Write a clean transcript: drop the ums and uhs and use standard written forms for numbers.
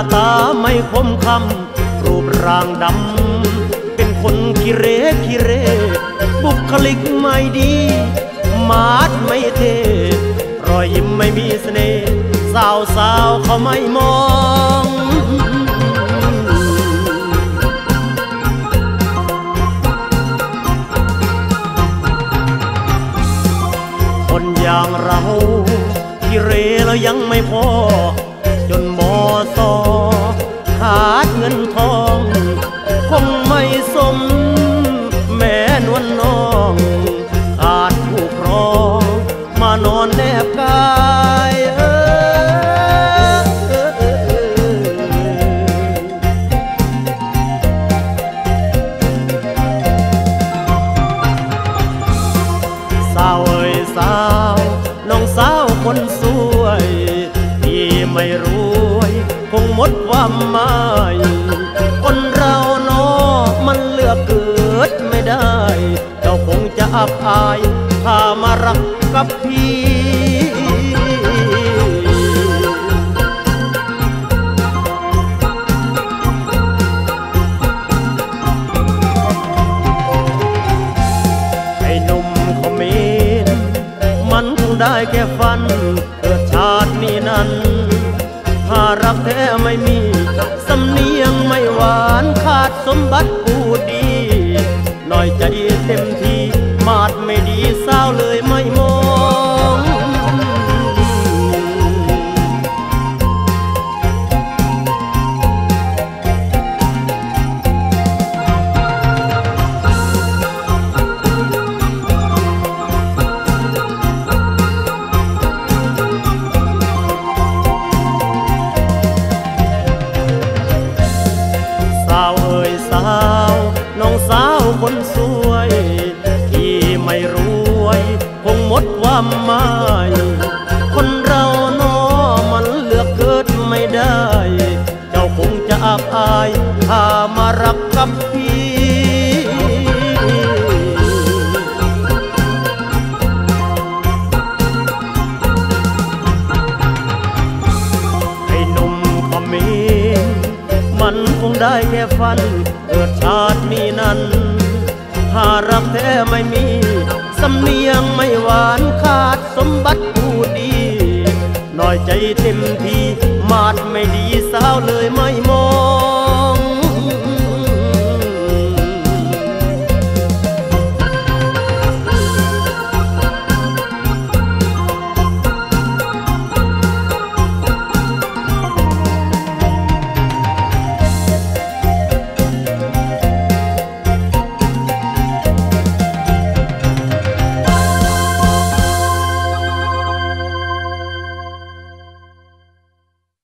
ตาไม่คมคำรูปร่างดำเป็นคนขี้เร่ บุคลิกไม่ดีมาดไม่เท่รอยยิ้มไม่มีเสน่ห์สาวเขาไม่มองคนอย่างเราขี้เรแล้วยังไม่พอจนมอซอขาดเงินทองคงไม่สมแม่นวลน้องขาดผู้ครองมานอนแนบกายสาวเอ่ยสาวน้องสาวคนสวยที่ไม่รวยคงหมดความหมายคนเราเนาะมันเลือกเกิดไม่ได้เจ้าคงจะอับอายถ้ามารักกับพี่ไอ้หนุ่มคอมเมนมันคงได้แค่ฝันเกิดชาตินี้นั้นถ้ารักแท้ไม่มีสำเนียงไม่หวานขาดสมบัติผู้ดีหน่อยใจเต็มที่มาดไม่ดีสาวเลยไม่มองสาวเอ่ยสาวน้องสาวคนสวยที่ไม่รวยคงหมดความหมายคนเราเนาะมันเลือกเกิดไม่ได้เจ้าคงจะอับอายถ้ามารักกับพี่ไอ้หนุ่มคอมเมนมันคงได้แค่ฝันเกิดชาตินี้นั้นถ้ารักแท้ไม่มีสำเนียงไม่หวานขาดสมบัติผู้ดีหน่อยใจเต็มที่มาดไม่ดีสาวเลยไม่